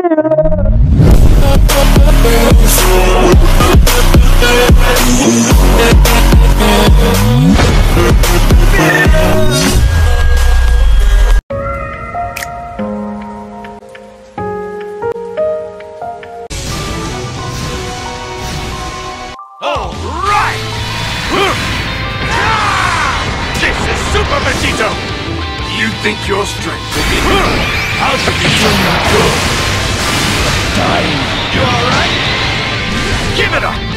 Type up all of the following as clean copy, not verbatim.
You think your strength will be I'll give you some good. Dying. You alright? Give it up!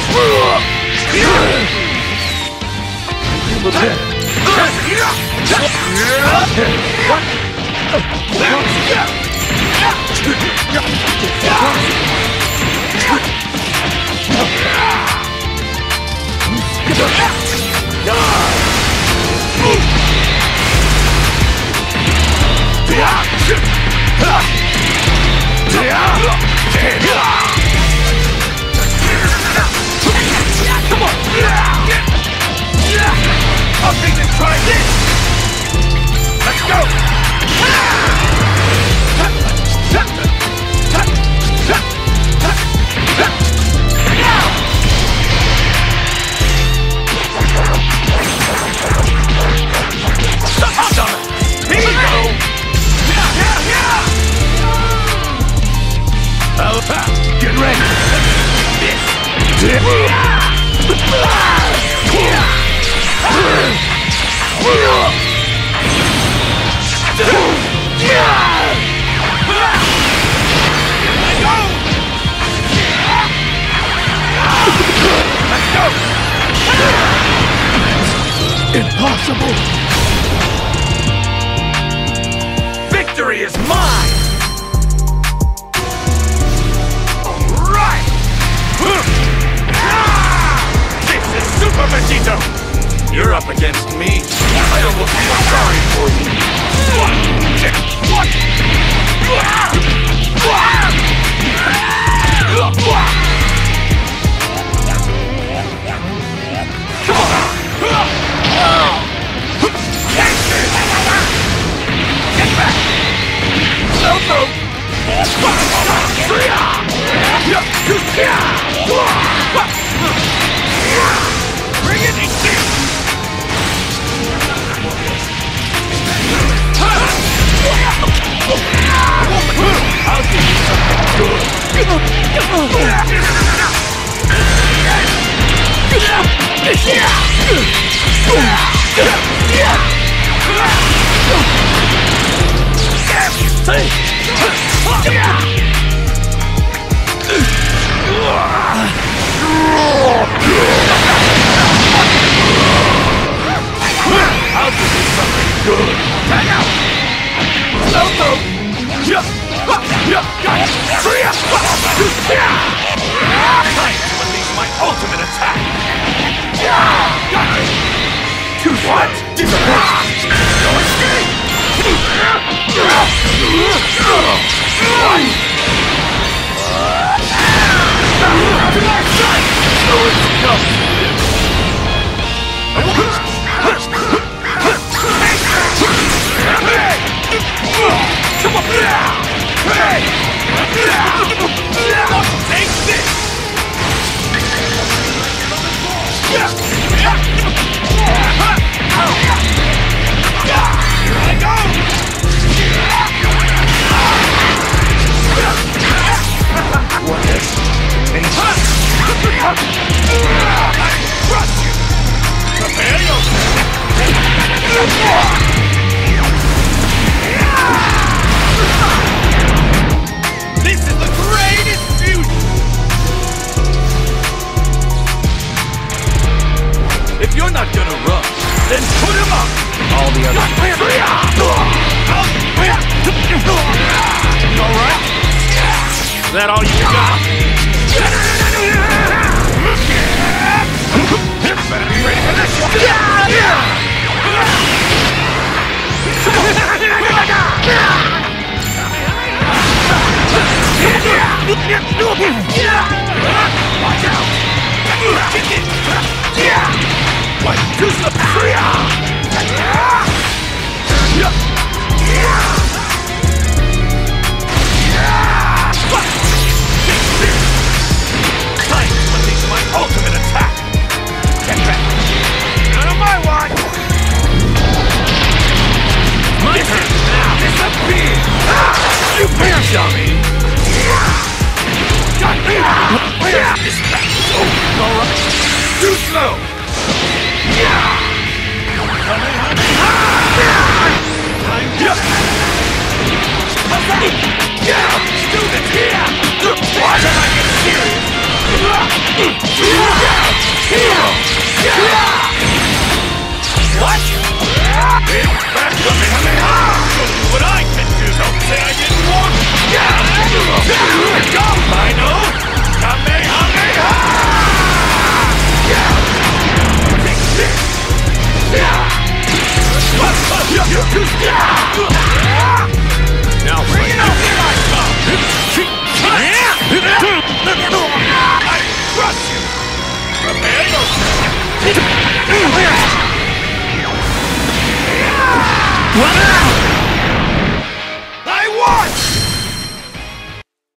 Come on! I'll take and try this! Let's go! Here you go! Get ready! Let's go! Impossible! Victory is mine! Alright! This is Super Vegito! You're up against me. I almost feel sorry for you. What? Get back! No! Bring it in! I'll give you something good. I'll give you something good. Hang out! Loco! Time to unleash my ultimate attack! What? Disappointment! Your escape! Come on! Hey! Take this! Here I go! What is? I trust you! Prepare yourself! This is the greatest fusion! If you're not gonna run, then put him up! All the other... Alright? Is that all you got? Better be ready for this! Watch out! Kick it! What? Do something! dummy! This battle's over, alright? Too slow! Students here! Watch it like it's serious! What? Show you what I can do! Don't say I didn't want! Go! I know! Kamehameha! Take this! Now bring it out! Here I come! I crush you! Prepare yourself! What?